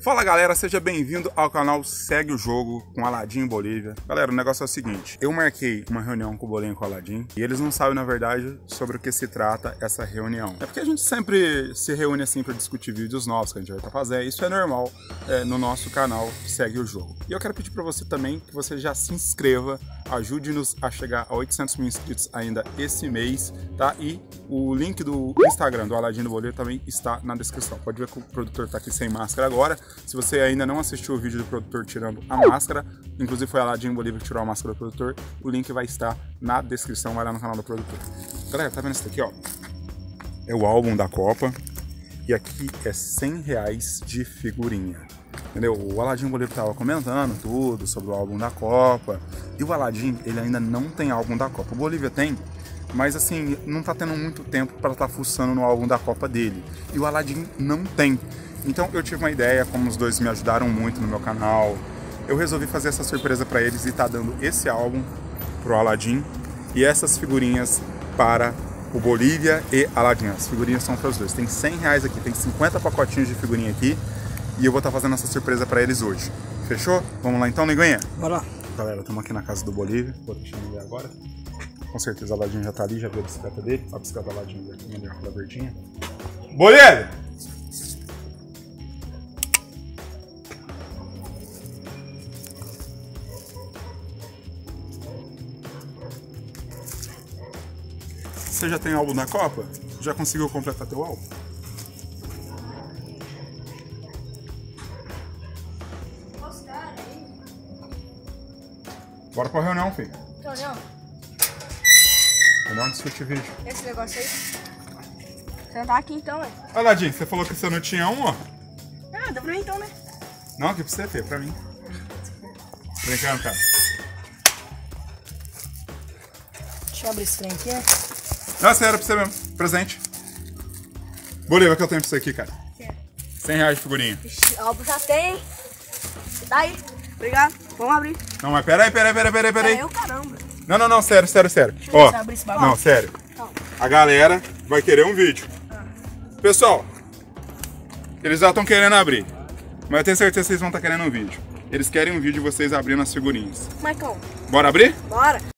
Fala galera, seja bem-vindo ao canal Segue o Jogo com Aladim Bolívia. Galera, o negócio é o seguinte, eu marquei uma reunião com o Bolinho e com o Aladim e eles não sabem na verdade sobre o que se trata essa reunião. É porque a gente sempre se reúne assim para discutir vídeos novos que a gente vai estar fazendo, isso é normal no nosso canal Segue o Jogo. E eu quero pedir para você também que você já se inscreva, ajude-nos a chegar a 800 mil inscritos ainda esse mês, tá? E o link do Instagram do Aladim do Bolívia também está na descrição. Pode ver que o produtor tá aqui sem máscara agora. Se você ainda não assistiu o vídeo do produtor tirando a máscara, inclusive foi a Aladim Bolívia que tirou a máscara do produtor, o link vai estar na descrição, vai lá no canal do produtor. Galera, tá vendo isso aqui, ó? É o álbum da Copa e aqui é R$100 de figurinha. Entendeu? O Aladim Bolívia tava comentando tudo sobre o álbum da Copa e o Aladim, ele ainda não tem álbum da Copa. O Bolívia tem, mas assim, não tá tendo muito tempo para estar fuçando no álbum da Copa dele. E o Aladim não tem. Então eu tive uma ideia, como os dois me ajudaram muito no meu canal, eu resolvi fazer essa surpresa para eles e tá dando esse álbum pro Aladim e essas figurinhas para o Bolívia e Aladim. As figurinhas são para os dois. Tem R$100 aqui, tem 50 pacotinhos de figurinha aqui e eu vou estar fazendo essa surpresa para eles hoje. Fechou? Vamos lá então, Linguinha? Bora lá. Galera, estamos aqui na casa do Bolívia, vou deixar ele agora. Com certeza o Aladim já tá ali, já viu a bicicleta dele. A bicicleta do Aladim aqui, melhor da verdinha. Bolívia! Você já tem álbum da Copa? Já conseguiu completar teu álbum? Bora pra reunião, filho. Que reunião? Reunião discutir vídeo. Esse negócio aí? Você não tá aqui então, ué? Aladim, você falou que você não tinha um, ó. Ah, dá pra mim então, né? Não, aqui pra você ter, pra mim. Brincando, cara. Deixa eu abrir esse trem aqui, né? Não, sério, pra você mesmo. Presente. Bolívia, que eu tenho pra você aqui, cara. R$100 de figurinha. Ixi, álbum já tem. Tá aí. Obrigado. Vamos abrir. Não, mas peraí. Eu, caramba. Não, sério. Deixa eu ver Ó, se eu abrir esse bagulho. não, sério. Não. A galera vai querer um vídeo. Pessoal, eles já estão querendo abrir. Mas eu tenho certeza que vocês vão estar querendo um vídeo. Eles querem um vídeo de vocês abrindo as figurinhas. Marcão, Bora abrir? bora.